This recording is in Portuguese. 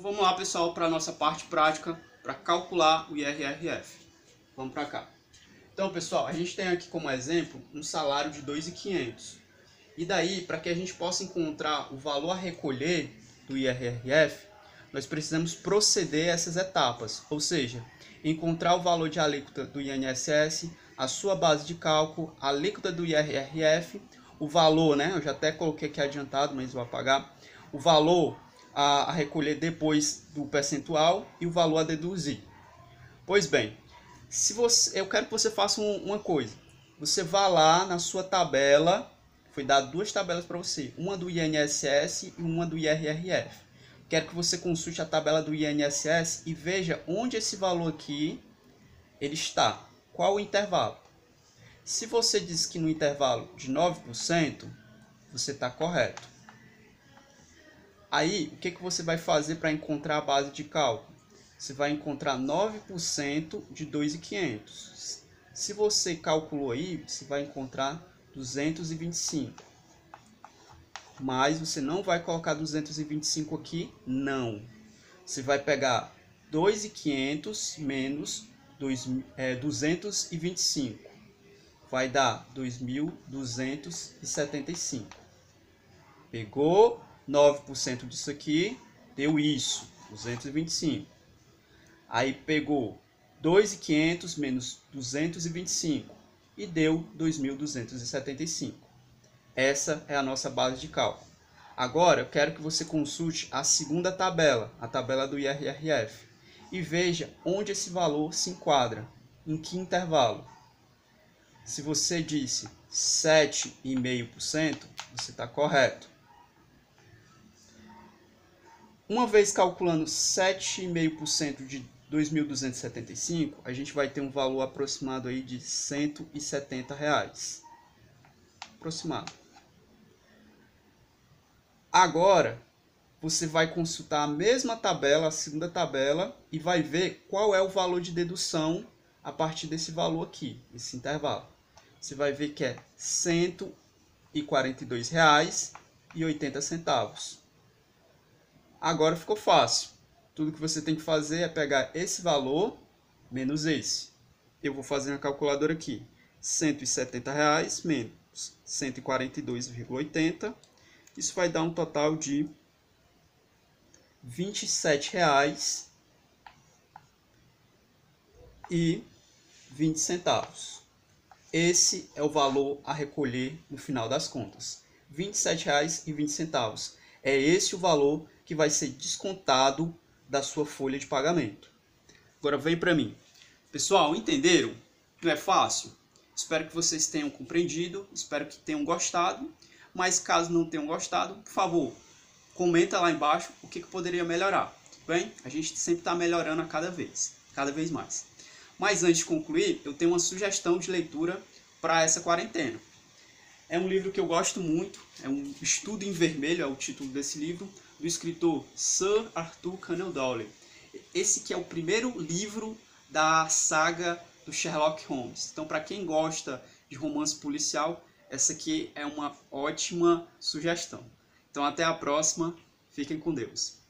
vamos lá, pessoal, para a nossa parte prática, para calcular o IRRF. Vamos para cá. Então, pessoal, a gente tem aqui como exemplo um salário de R$ 2.500. E daí, para que a gente possa encontrar o valor a recolher do IRRF, nós precisamos proceder a essas etapas, ou seja, encontrar o valor de alíquota do INSS, a sua base de cálculo, a alíquota do IRRF, o valor, né? Eu já até coloquei aqui adiantado, mas vou apagar. O valor a recolher depois do percentual e o valor a deduzir. Pois bem, eu quero que você faça uma coisa. Você vá lá na sua tabela, foi dado duas tabelas para você, uma do INSS e uma do IRRF. Quero que você consulte a tabela do INSS e veja onde esse valor aqui ele está. Qual o intervalo? Se você diz que no intervalo de 9%, você está correto. Aí, o que você vai fazer para encontrar a base de cálculo? Você vai encontrar 9% de 2.500. Se você calculou aí, você vai encontrar 225. Mas você não vai colocar 225 aqui, não. Você vai pegar 2.500 menos 225. Vai dar 2.275. Pegou 9% disso aqui, deu isso, 225. Aí pegou 2.500 menos 225 e deu 2.275. Essa é a nossa base de cálculo. Agora eu quero que você consulte a segunda tabela, a tabela do IRRF, e veja onde esse valor se enquadra, em que intervalo. Se você disse 7,5%, você está correto. Uma vez calculando 7,5% de 2.275, a gente vai ter um valor aproximado aí de R$ 170. Aproximado. Agora, você vai consultar a mesma tabela, a segunda tabela, e vai ver qual é o valor de dedução a partir desse valor aqui, esse intervalo. Você vai ver que é R$ 142,80. Agora ficou fácil. Tudo que você tem que fazer é pegar esse valor menos esse. Eu vou fazer uma calculadora aqui. R$ 170 menos 142,80. Isso vai dar um total de R$ 27,20. Esse é o valor a recolher no final das contas. R$ 27,20. É esse o valor que vai ser descontado da sua folha de pagamento. Agora vem para mim. Pessoal, entenderam? Não é fácil? Espero que vocês tenham compreendido, espero que tenham gostado. Mas caso não tenham gostado, por favor, comenta lá embaixo o que poderia melhorar. Bem, a gente sempre está melhorando a cada vez mais. Mas antes de concluir, eu tenho uma sugestão de leitura para essa quarentena. É um livro que eu gosto muito, é um Estudo em Vermelho, é o título desse livro, do escritor Sir Arthur Conan Doyle. Esse que é o primeiro livro da saga do Sherlock Holmes. Então, para quem gosta de romance policial, essa aqui é uma ótima sugestão. Então, até a próxima. Fiquem com Deus.